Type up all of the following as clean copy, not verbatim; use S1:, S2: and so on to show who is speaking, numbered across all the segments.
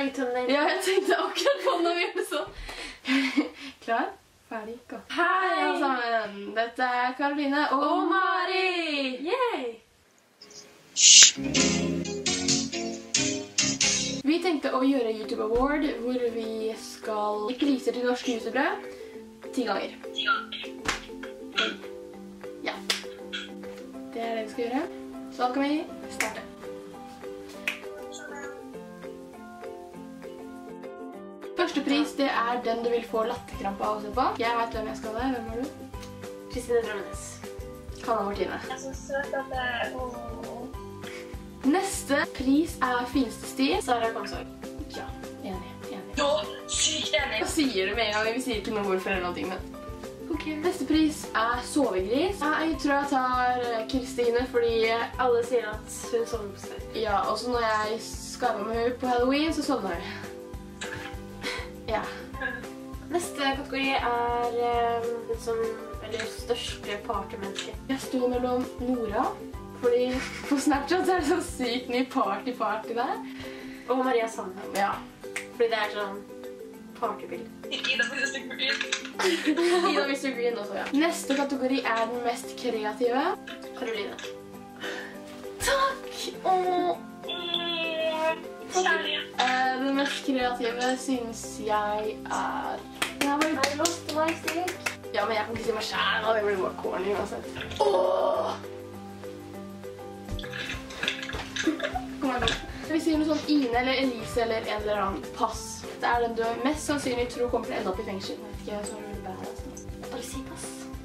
S1: lage thumbnail.
S2: Ja, jeg tenkte akkurat på når vi gjør det sånn. Klar? Ferdig? Gå. Hei alle sammen! Dette er Karoline og Mari!
S1: Yay!
S2: Vi tenkte å gjøre YouTube Award, hvor vi skal gi priser til norske youtubere 10 ganger. Ja. Det er det vi skal gjøre. Så da kan vi starte. Første pris, det er den du vil få latterkrampe av å se på. Jeg vet hvem jeg skal være. Hvem er du?
S1: Kristine Drømmenes.
S2: Hanna Martine.
S3: Jeg er så søt at det er...
S2: Neste pris er fineste stil.
S1: Sara Kongsvåg.
S2: Ja, enig.
S3: Ja, sykt enig.
S2: Hva sier du med en gang? Vi sier ikke noe hvorfor eller noe, men... Ok. Neste pris er sovegris. Jeg tror jeg tar Kristine, fordi
S1: Alle sier at hun sover på sted.
S2: ja, også når jeg skarver med henne på Halloween, så sovner jeg. Ja.
S1: Neste kategori er den som største partymenneske.
S2: Jeg sto mellom Nora, fordi på Snapchat er det så sykt mye party der.
S1: Og Maria Sandheim.
S2: Ja.
S1: Fordi det er sånn partybild.
S3: Ida Mr. Green.
S2: Ida Mr. Green også, ja. Neste kategori er den mest kreative.
S1: Karoline.
S2: Takk! Åh.
S3: Kjærlighet.
S2: Den mest kreative synes jeg er...
S1: I lost my stick.
S2: Ja, men jeg kan ikke si meg selv, da. Det blir bare corny uansett. Åh! Kom her, kom. Vi sier noe sånn Ine eller Elise eller en eller annen. Pass. Det er den du mest sannsynlig tror kommer til å ende opp i fengsel. Jeg vet ikke, så er det veldig bad.
S1: Bare si pass.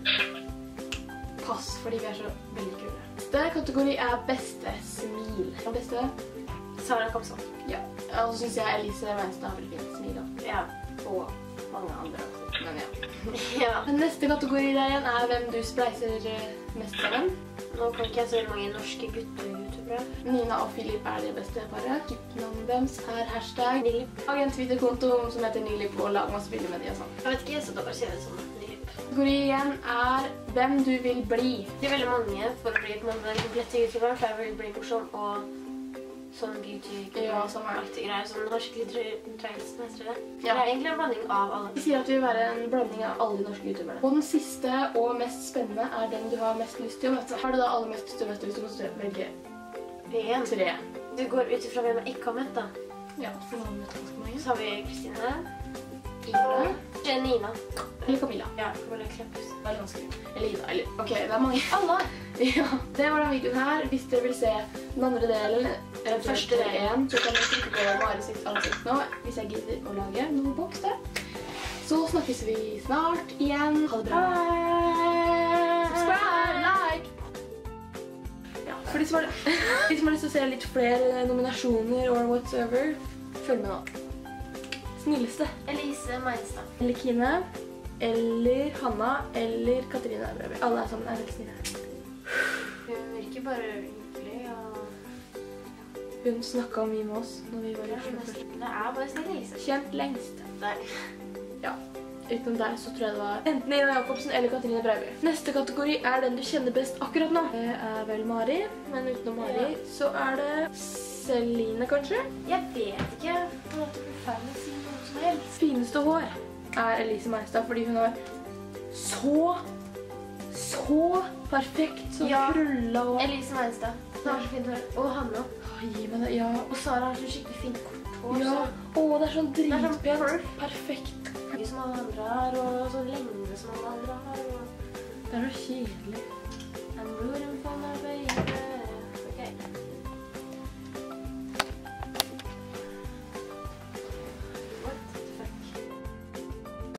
S2: Pass, fordi vi er så veldig kule. Neste kategori er beste smil. Og beste?
S1: Sara Kongsvåg.
S2: Ja. Og så synes jeg Elise Weinstein har veldig fint smil da.
S1: Ja.
S2: Og mange andre også, men ja.
S1: Ja.
S2: Den neste kategori der igjen er hvem du spleiser mest sammen.
S1: Nå kan ikke jeg så veldig mange norske gutte-youtubere.
S2: Nina og Philip er det beste paret. Navnet deres er hashtag Nilip. Lag en Twitter-konto som heter Nilip og lag masse bilder med de og sånn.
S1: Jeg vet ikke, så da bare sier jeg det sånn. Nilip.
S2: Kategori igjen er hvem du vil bli.
S1: Det er veldig mange for å bli den komplette youtuberen, for jeg vil bli morsom og sånn beauty,
S2: Ja, sånn er det.
S1: alltid greier, sånn har skikkelig trailsen etter det.
S2: Ja.
S1: Det er egentlig en blanding av alle.
S2: Vi sier at vi vil være en blanding av alle de norske youtuberne. Og den siste og mest spennende er den du har mest lyst til å møte. Har du da aller mest lyst til å møte hvis du må velge
S1: En.
S2: 3?
S1: Du går ut ifra hvem jeg ikke har møtt da.
S2: Ja, for nå har vi møtt ganske mange.
S1: Så har vi Kristine,
S2: Ida
S1: Nina.
S2: eller Camilla.
S1: Ja, Camilla Kleppus.
S2: Det er vanskelig. Eller Ida, eller... Ok, det er mange.
S1: Alle!
S2: Ja, det var den videoen her. Hvis dere vil se den andre delen, eller første del igjen, så kan dere trykke på Mari sitt ansikt nå, hvis jeg gidder å lage noen boks der. Så snakkes vi snart igjen. Ha det bra. Subscribe, like! Ja, for de som har lyst til å se litt flere nominasjoner or whatsoever, følg med nå. Snilleste.
S1: Elise Meinstad.
S2: Eller Kine, eller Hanna, eller Katrine Brøver. Alle er sammen, er veldig snille.
S1: Hun virker bare ynkelig og...
S2: Hun snakket mye med oss når vi var i
S1: Ja,
S2: Oslo først.
S1: det er bare snill Elise.
S2: Kjent lengst.
S1: Der.
S2: Ja, utenom deg så tror jeg det var enten Ina Jakobsen eller Katrine Brauby. Neste kategori er den du kjenner best akkurat nå. Det er vel Mari, men utenom Mari så er det Celine kanskje.
S1: Jeg vet ikke. Det blir feil å si noe som helst.
S2: Fineste hår er Elise Meinstad, fordi hun har så perfekt, så krullet hår.
S1: Elise Meinstad. Hun har så fint hår. Og Hanna.
S2: Gi meg det, ja.
S1: Og Sara har så skikkelig fint kort hår.
S2: Ja,
S1: så-
S2: det er sånn
S1: Det er sånn
S2: dritpent. Perfekt.
S1: Ikke som alle andre har, og sånn lengde som alle andre har. Og...
S2: Det er så kjedelig.